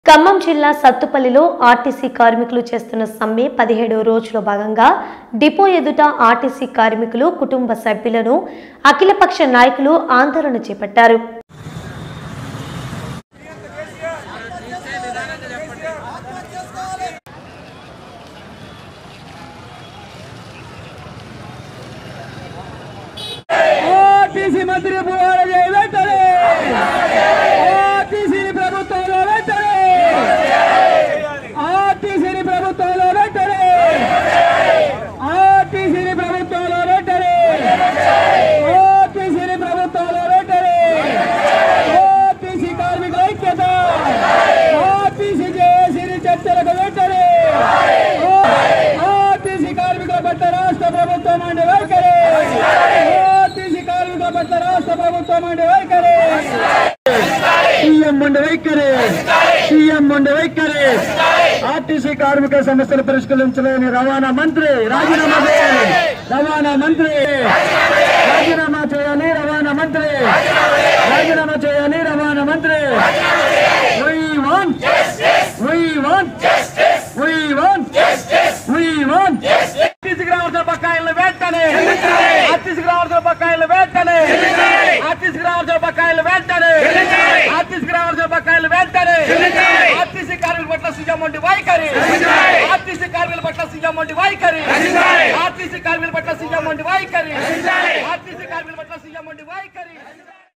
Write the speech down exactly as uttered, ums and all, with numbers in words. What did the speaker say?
ఖమ్మం జిల్లా సత్తుపల్లిలో ఆర్టీసీ కార్మికులు చేస్తున్న సమ్మె పదిహేడవ రోజులో భాగంగా డిపో ఎదుట ఆర్టీసీ కార్మికులు కుటుంబ సభ్యులను అఖిలపక్ష నాయకులు ఆందోళన చేపట్టారు. ఆర్టీసీ కార్మిక సమస్యలు పరిష్కరించలేని రవాణా మంత్రి రాజీనామా చేయాలి. రవాణా మంత్రి రాజీనామా చేయాలి. రవాణా మంత్రి రాజీనామా చేయాలి. రవాణా మంత్రి We want justice. We want justice. We want justice. We want justice. RTC గ్రామాల బకాయిల వెంటనే ఆర్టీసీ గ్రామాల బకాయిల వెంటనే ఆర్టీసీ గ్రామాల బకాయిల వెంటనే ఆర్టీసీ గ్రామాల బకాయిల వెంటనే ఆర్టీసీ కార్మికుల పట్ల సీఎం ఉండి వైఖరి ఆర్టీసీ కార్మికుల పట్ల సీఎం ఉండి వైఖరి ఆర్టీసీ కార్మికుల పట్ల సీఎం ఉండి వైఖరి ఆర్టీసీ కార్మికుల పట్ల